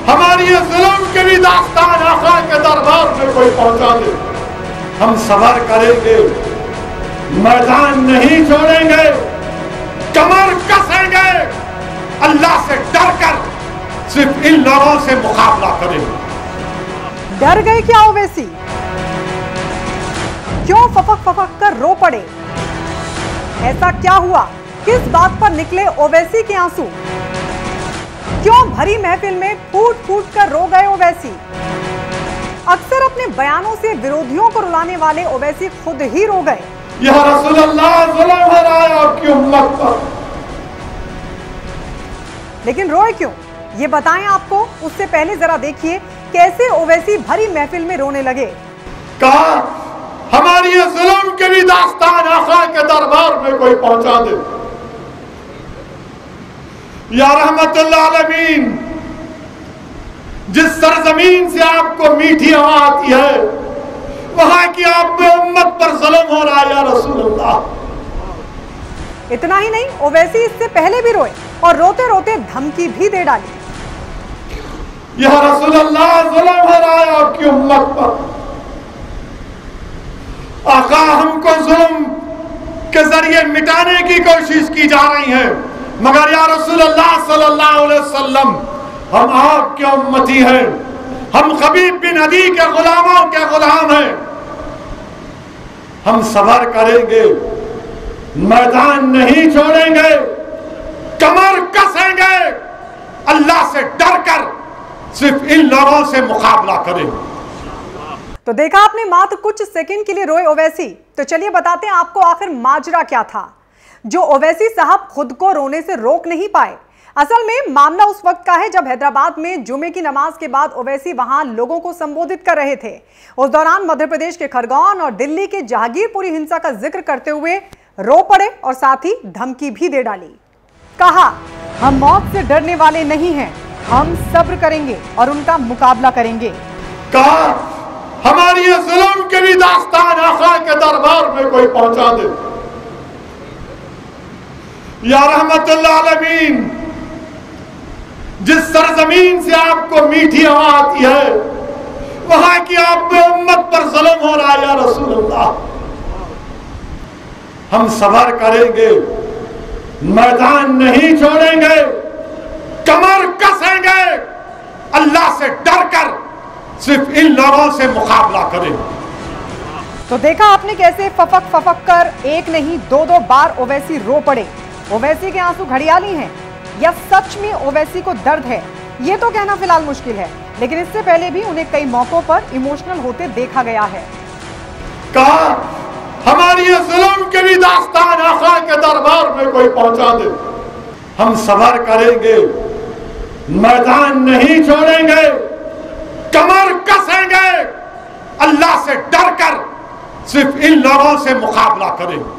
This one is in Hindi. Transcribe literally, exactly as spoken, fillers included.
हमारी ये जुल्म की भी दास्तान आका के दरबार में कोई पहुंचा दे, हम सबर करेंगे, मैदान नहीं छोड़ेंगे, कमर कसेंगे, अल्लाह से डर कर सिर्फ इन लोगों से मुकाबला करेंगे। डर गए क्या ओवैसी? क्यों फफक फफक कर रो पड़े? ऐसा क्या हुआ? किस बात पर निकले ओवैसी के आंसू? क्यों भरी महफिल में फूट फूट कर रो गए ओवैसी? अक्सर अपने बयानों से विरोधियों को रुलाने वाले ओवैसी खुद ही रो गए। या रसूलल्लाह जुल्म हो रहा है आपकी उम्मत पर। लेकिन रोए क्यों, ये बताएं आपको। उससे पहले जरा देखिए कैसे ओवैसी भरी महफिल में रोने लगे। कहा हमारी ये जुल्म की भी दास्तान आका के दरबार में कोई पहुंचा दे। या रहमतुल्लाह आलमीन, जिस सरजमीन से आपको मीठी हवा आती है, वहां की आप पे उम्मत पर जुल्म हो रहा है या रसूलल्लाह। इतना ही नहीं, ओवैसी इससे पहले भी रोए और रोते रोते धमकी भी दे डाली। या रसूलल्लाह जुल्म हो रहा है आपकी उम्मत पर। आका हमको जुल्म के जरिए मिटाने की कोशिश की जा रही है, मगर या रसूलल्लाह सल्लल्लाहु अलैहि वसल्लम, हम आपके उम्मती हैं, हम खबीब बिन अदी के गुलामों के गुलाम हैं, हम सबर करेंगे, मैदान नहीं छोड़ेंगे, कमर कसेंगे, अल्लाह से डर कर सिर्फ इन लोगों से मुकाबला करेंगे। तो देखा आपने, मात्र कुछ सेकंड के लिए रोए ओवैसी। तो चलिए बताते हैं आपको आखिर माजरा क्या था जो ओवैसी साहब खुद को रोने से रोक नहीं पाए। असल में मामला उस वक्त का है जब हैदराबाद में जुमे की नमाज के बाद ओवैसी वहां लोगों को संबोधित कर रहे थे। उस दौरान मध्य प्रदेश के खरगोन और दिल्ली के जहांगीरपुरी हिंसा का जिक्र करते हुए रो पड़े और साथ ही धमकी भी दे डाली। कहा, हम मौत से डरने वाले नहीं हैं, हम सब्र करेंगे और उनका मुकाबला करेंगे। कहा हमारी ये जुल्म की भी दास्तान आका के दरबार में कोई पहुंचा दे। या रहमतुल्लाह आलमीन, जिस सरजमीन से आपको मीठी हवा आती है, वहां की आप पे उम्मत पर जुल्म हो रहा है या रसूलल्लाह। हम सबर करेंगे, मैदान नहीं छोड़ेंगे, कमर कसेंगे, अल्लाह से डर कर सिर्फ इन लोगों से मुकाबला करेंगे। तो देखा आपने कैसे फफक फफक कर एक नहीं दो दो बार ओवैसी रो पड़े। ओवैसी के आंसू घड़ियाली हैं या सच में ओवैसी को दर्द है, ये तो कहना फिलहाल मुश्किल है, लेकिन इससे पहले भी उन्हें कई मौकों पर इमोशनल होते देखा गया है। कहा हमारी ये जुल्म की भी दास्तान आका के दरबार में कोई पहुंचा दे, हम सबर करेंगे, मैदान नहीं छोड़ेंगे, कमर कसेंगे, अल्लाह से डर कर सिर्फ इन लोगों से मुकाबला करेंगे।